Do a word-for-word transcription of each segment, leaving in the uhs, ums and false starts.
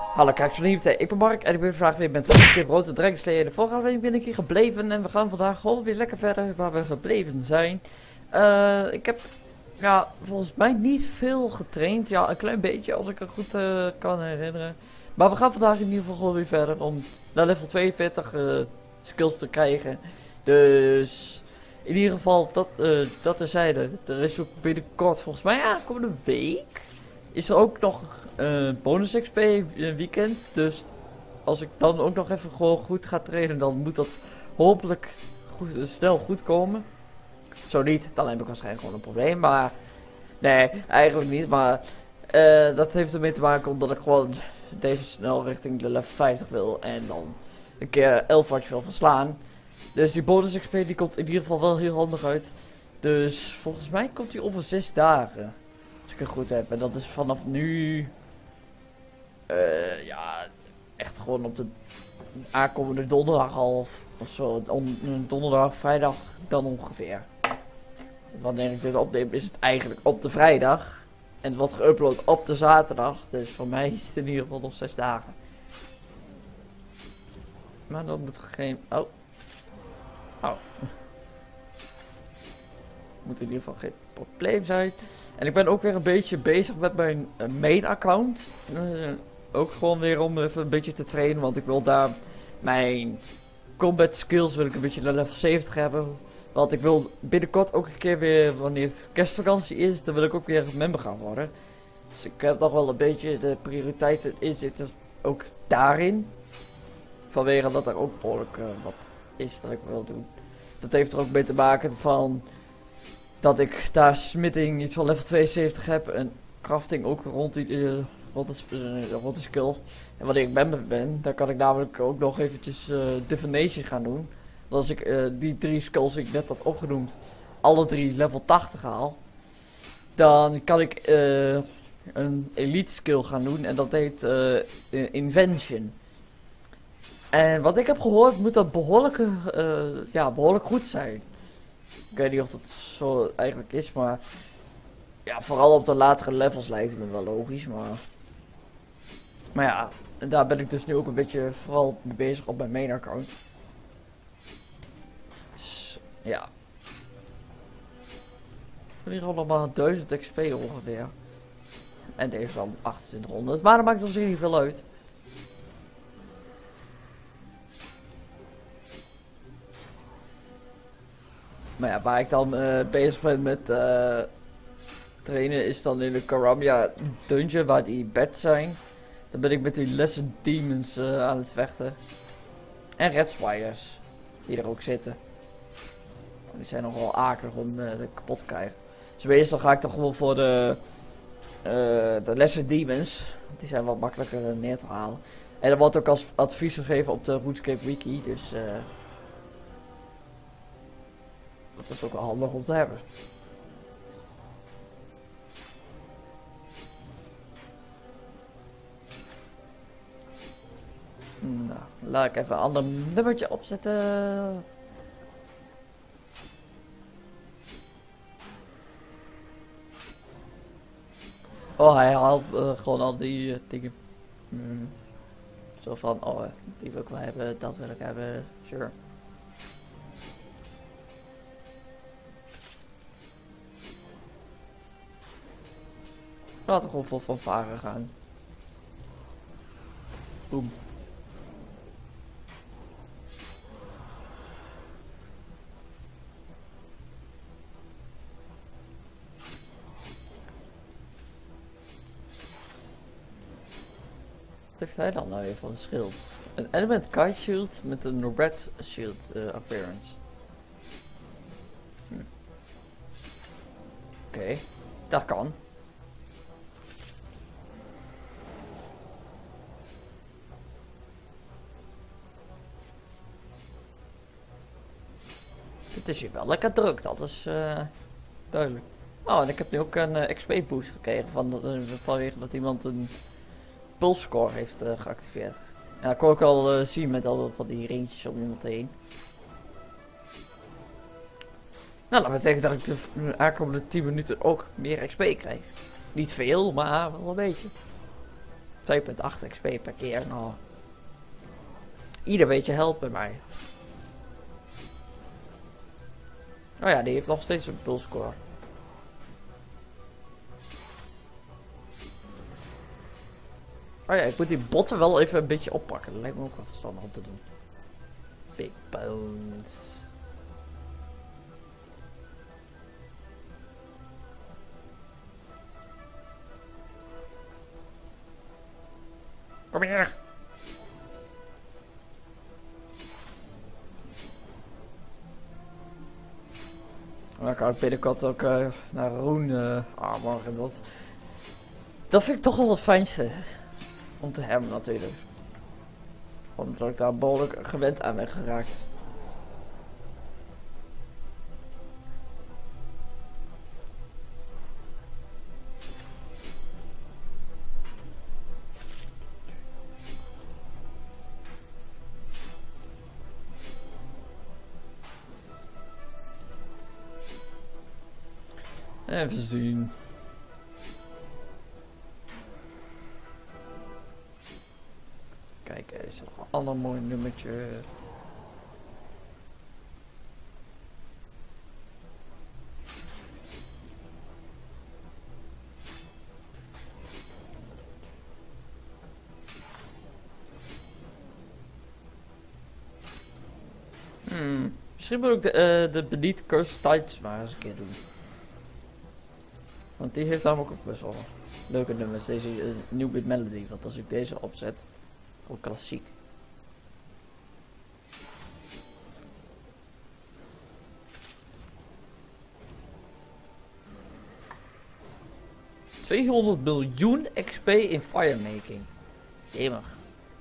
Hallo kijkers, ik ben Mark en ik ben vandaag weer met een keer Rood en Dragon Slayer. De vorige aflevering ben ik hier gebleven en we gaan vandaag gewoon weer lekker verder waar we gebleven zijn. Uh, ik heb ja, volgens mij niet veel getraind, ja een klein beetje als ik het goed uh, kan herinneren. Maar we gaan vandaag in ieder geval gewoon weer verder om naar level tweeënveertig uh, skills te krijgen. Dus in ieder geval dat, uh, dat terzijde, er is ook binnenkort volgens mij ja, komende week is er ook nog uh, bonus X P weekend. Dus als ik dan ook nog even gewoon goed ga trainen, dan moet dat hopelijk goed, uh, snel goed komen. Zo niet, dan heb ik waarschijnlijk gewoon een probleem. Maar nee, eigenlijk niet. Maar uh, dat heeft ermee te maken omdat ik gewoon deze snel richting de level vijftig wil. En dan een keer Elfwatch wil verslaan. Dus die bonus X P die komt in ieder geval wel heel handig uit. Dus volgens mij komt die over zes dagen. Als ik het goed heb. En dat is vanaf nu uh, ja, echt gewoon op de aankomende donderdag al of zo. On, donderdag, vrijdag dan ongeveer. Wanneer ik dit opneem is het eigenlijk op de vrijdag. En het wordt geüpload op de zaterdag. Dus voor mij is het in ieder geval nog zes dagen. Maar dan moet er geen... Oh. Oh. Moet in ieder geval geen probleem zijn. En ik ben ook weer een beetje bezig met mijn uh, main account. Uh, ook gewoon weer om even een beetje te trainen. Want ik wil daar mijn combat skills wil ik een beetje naar level zeventig hebben. Want ik wil binnenkort ook een keer weer, wanneer het kerstvakantie is, dan wil ik ook weer een member gaan worden. Dus ik heb nog wel een beetje de prioriteiten in zitten, ook daarin. Vanwege dat er ook behoorlijk uh, wat is dat ik wil doen. Dat heeft er ook mee te maken van dat ik daar smithing iets van level tweeënzeventig heb en crafting ook rond die, uh, rond, de, uh, rond de skill. En wanneer ik member ben, dan kan ik namelijk ook nog eventjes uh, divination gaan doen. Want als ik uh, die drie skills die ik net had opgenoemd, alle drie level tachtig haal, dan kan ik uh, een elite skill gaan doen en dat heet uh, invention. En wat ik heb gehoord moet dat behoorlijk, uh, ja, behoorlijk goed zijn. Ik weet niet of dat zo eigenlijk is, maar ja, vooral op de latere levels lijkt het me wel logisch, maar maar ja, en daar ben ik dus nu ook een beetje vooral mee bezig op mijn main account. Dus, ja. In ieder geval nog maar duizend X P ongeveer. En deze dan achtentwintighonderd, maar dat maakt ons niet veel uit. Maar ja, waar ik dan uh, bezig ben met uh, trainen is dan in de Karamia dungeon waar die beds zijn. Dan ben ik met die lesser demons uh, aan het vechten. En red spires die er ook zitten. Die zijn nogal akelig om uh, de kapot te krijgen. Dus meestal ga ik dan gewoon voor de, uh, de lesser demons. Die zijn wat makkelijker uh, neer te halen. En dat wordt ook als advies gegeven op de RuneScape wiki. Dus uh, dat is ook wel handig om te hebben. Nou, laat ik even een ander nummertje opzetten. Oh, hij haalt uh, gewoon al die uh, dingen. Mm. Zo van, oh, die wil ik wel hebben, dat wil ik hebben, sure. Laten we gewoon vol van varen gaan. Boom. Wat heeft hij dan nou weer van een schild? Een element kite shield met een red shield uh, appearance. Hm. Oké, okay. Dat kan. Het is hier wel lekker druk, dat is uh, duidelijk. Oh, en ik heb nu ook een uh, X P boost gekregen van, uh, vanwege dat iemand een pulse score heeft uh, geactiveerd. Ja, dat kon ik al uh, zien met al van die ringetjes om iemand heen. Nou, dat betekent dat ik de aankomende tien minuten ook meer X P krijg. Niet veel, maar wel een beetje. twee komma acht X P per keer. Nou, ieder beetje helpt bij mij. Oh ja, die heeft nog steeds een pulscore. Oh ja, ik moet die botten wel even een beetje oppakken. Dat lijkt me ook wel verstandig om te doen. Big bones. Kom hier. Dan kan ik binnenkort ook uh, naar Roen uh, armor en dat. Dat vind ik toch wel het fijnste. Om te hebben natuurlijk. Omdat ik daar behoorlijk gewend aan ben geraakt. Even zien. Kijk, er is nog een ander mooi nummertje. Hmm. Misschien moet ik de, uh, de Beneath Cursed Tides maar eens een keer doen. Want die heeft namelijk ook best wel leuke nummers. Deze uh, New Beat Melody. Want als ik deze opzet, gewoon klassiek. tweehonderd miljoen X P in firemaking. Jemig.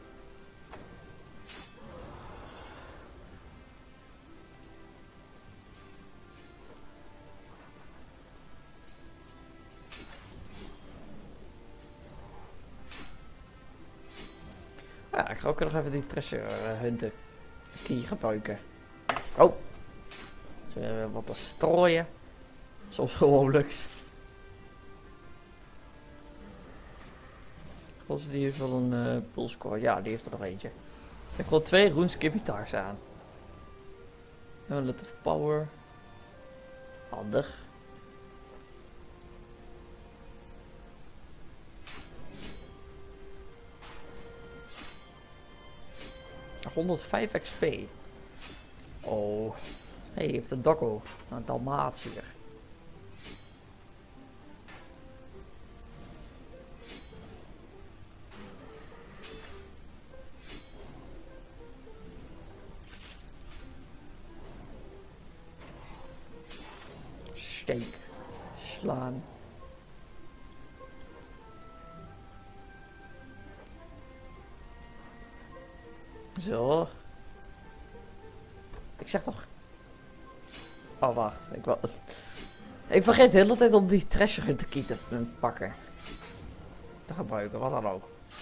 Ja, ik ga ook nog even die treasure uh, hunten key gebruiken. Oh. Uh, wat te strooien. Soms gewoon luks. Als die heeft wel een uh, pulscore. Ja, die heeft er nog eentje. Ik wil twee RuneScape guitars aan. Amulet of Power. Handig. honderdvijf X P. Oh. Hé, hey, heeft een dokko. Een Dalmatiër. Steek. Slaan. Zo. Ik zeg toch... Oh, wacht. Ik, wel... ik vergeet de hele tijd om die treasure in te kieten te pakken. Te gebruiken, wat dan ook.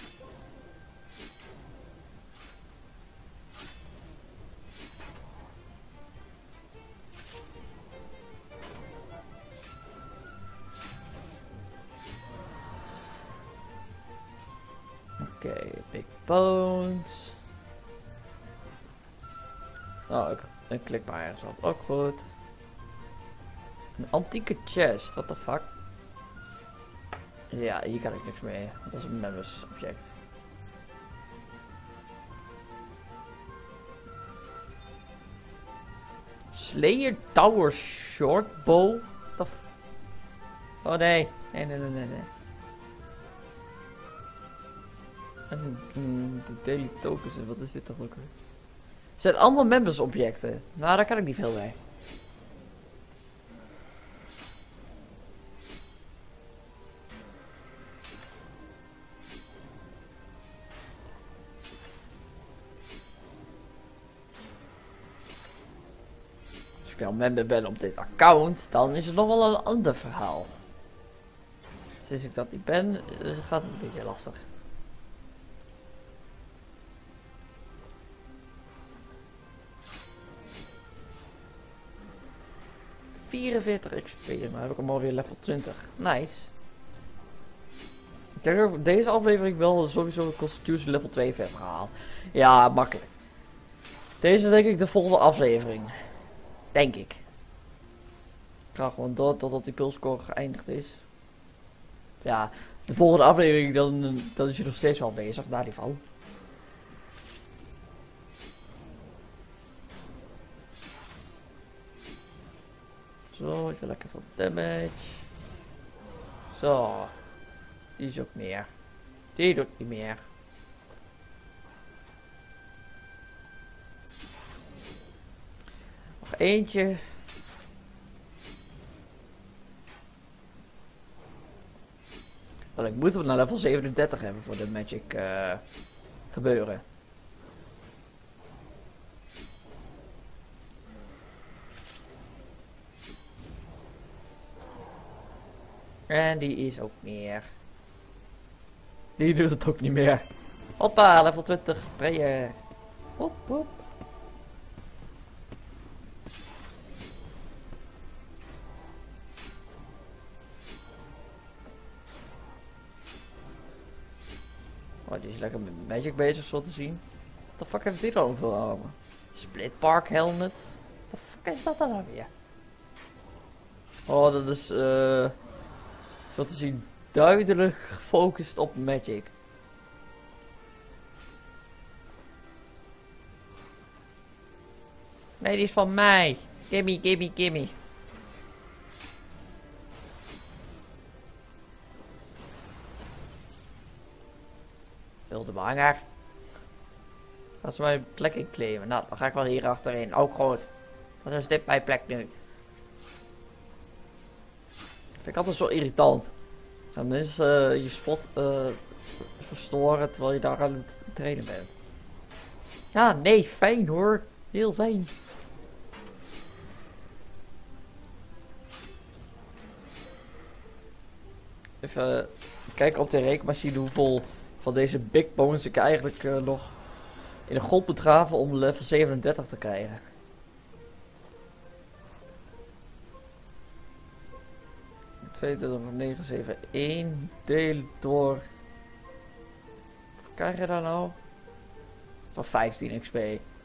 Oké, okay, big bones. Oh, ik, ik klik maar ergens op. Ook goed. Een antieke chest, what the fuck? Ja, hier kan ik niks mee. Dat is een members object. Slayer Tower Shortbow? What the f... Oh nee. Nee, nee, nee, nee, nee. En mm, de daily tokens, wat is dit toch ook weer? Het zijn allemaal members objecten. Nou, daar kan ik niet veel mee. Als ik nou member ben op dit account, dan is het nog wel een ander verhaal. Sinds ik dat niet ben, gaat het een beetje lastig. vierenveertig X P, maar heb ik hem alweer level twintig. Nice. denk dat deze aflevering wel sowieso Constitution level twee verder gehaald. Ja, makkelijk. Deze denk ik de volgende aflevering. Denk ik. Ik ga gewoon door totdat die pulscore geëindigd is. Ja, de volgende aflevering, dan, dan is je nog steeds wel bezig, daar die van. Zo, even lekker veel damage. Zo. Die is ook meer. Die doet niet meer. Nog eentje. Want ik moet hem naar level zevenendertig hebben voor de magic uh, gebeuren. En die is ook meer. Die doet het ook niet meer. Hoppa, level twintig. Prayer. Hop, hop. Oh, die is lekker met magic bezig, zo te zien. What the fuck heeft die dan voor armen? Split Park helmet. What the fuck is dat dan nou weer? Oh, dat is eh... Uh, zo te zien duidelijk gefocust op magic. Nee, die is van mij. Gimme, gimme, gimme. Wilde behanger. Gaan ze mijn plek inclaimen? Nou, dan ga ik wel hier achterin. Ook goed. Dan is dit mijn plek nu. Vind ik altijd zo irritant. Dan is uh, je spot uh, verstoren terwijl je daar aan het trainen bent. Ja, nee, fijn hoor. Heel fijn. Even uh, kijken op de rekenmachine hoeveel van deze big bones ik eigenlijk uh, nog in de grond moet graven om level zevenendertig te krijgen. tweeëntwintig komma negenhonderdzevenenenzeventig deel door. Wat krijg je daar nou? Van vijftien X P.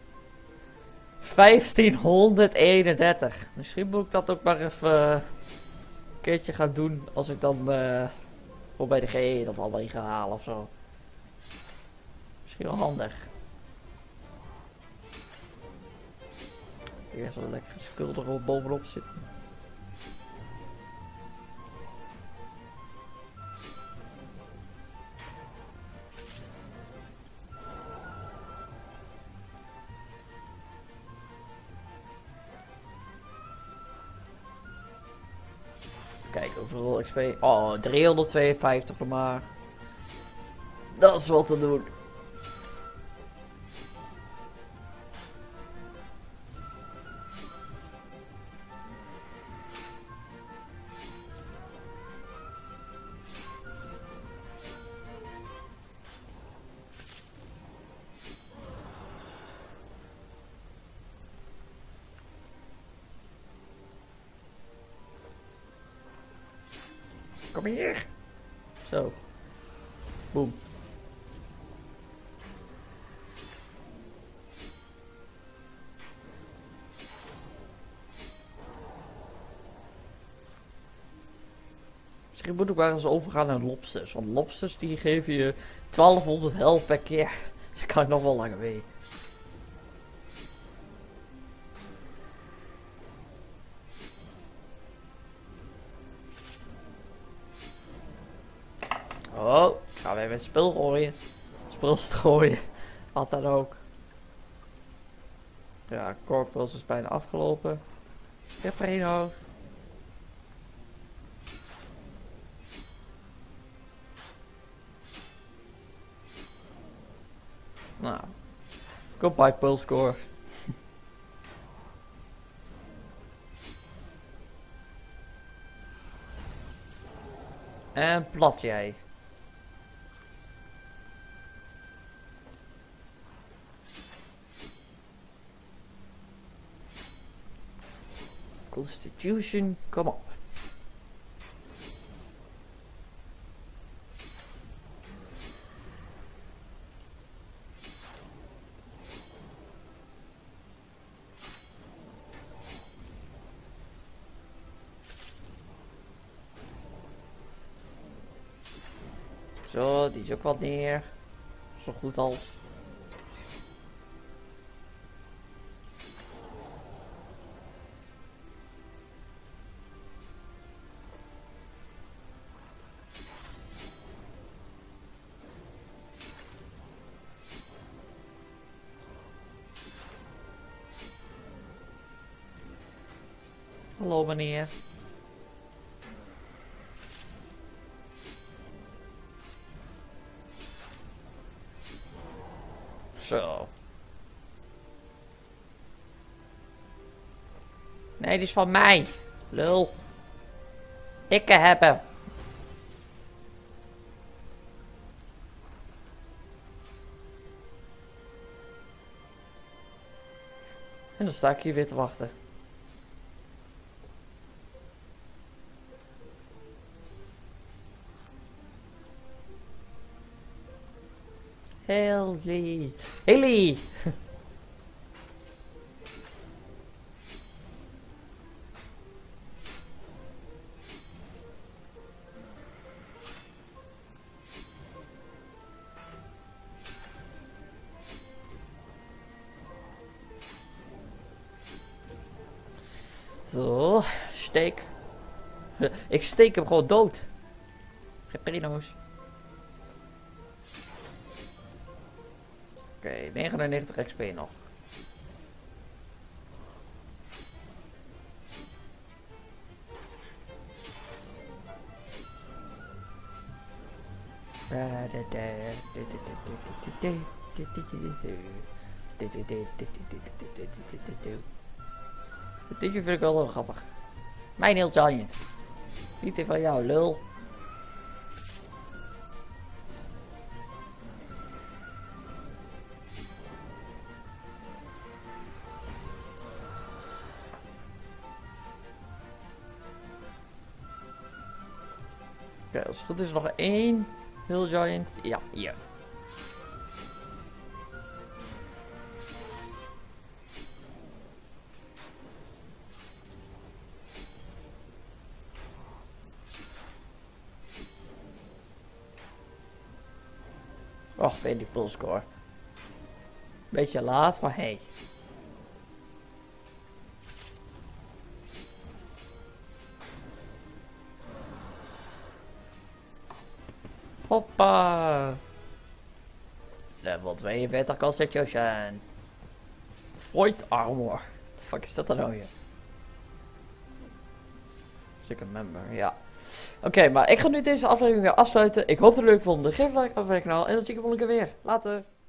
vijftienhonderdeenendertig. Misschien moet ik dat ook maar even uh, een keertje gaan doen als ik dan uh, voor bij de G E dat allemaal in ga halen of zo. Misschien wel handig. Eerst wel lekker skulder er bovenop zitten. Kijk, overal X P. Oh, driehonderdtweeënvijftig nog maar. Dat is wat te doen. Kom hier. Zo. Boom. Misschien moet ik wel eens overgaan naar lobsters. Want lobsters die geven je twaalfhonderd health per keer. Dus kan ik nog wel langer mee. Oh, ik ga weer met spul gooien. Spul strooien. Wat dan ook. Ja, Corpus is bijna afgelopen. Ik heb er één hoofd. Nou. Goodbye pulse core. En plat jij. Constitution, kom op. Zo, die is ook wat neer. Zo goed als. Hallo meneer. Zo. Nee, die is van mij. Lul. Ik heb hem. En dan sta ik hier weer te wachten. Haley. Haley. Zo, steek. Ik steek hem gewoon dood. Geprino's. Oké, okay, negenennegentig X P nog. Dit vind ik wel heel grappig. Mijn heel giant. Niet die van jou, lul. Oké, okay, als het goed is nog één heel giant. Ja, hier. Och, weer die pulscore. Beetje laat, maar hey. Hoppa. Level tweeënveertig Constitution. Void Armor. The fuck is dat dan nou hier? Second member, ja. Oké, okay, maar ik ga nu deze aflevering weer afsluiten. Ik hoop dat het leuk vond. Geef een like op mijn kanaal en dan zie ik je volgende keer weer. Later.